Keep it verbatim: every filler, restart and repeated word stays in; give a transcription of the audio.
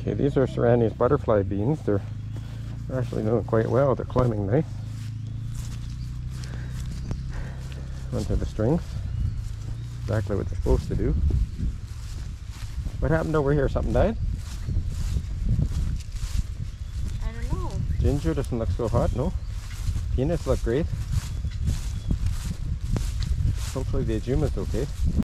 Okay, these are Serranius butterfly beans. They're actually doing quite well. They're climbing nice. Onto the strings. Exactly what they're supposed to do. What happened over here? Something died? I don't know. Ginger doesn't look so hot, no? Peanuts look great. Hopefully the Ajuma's okay.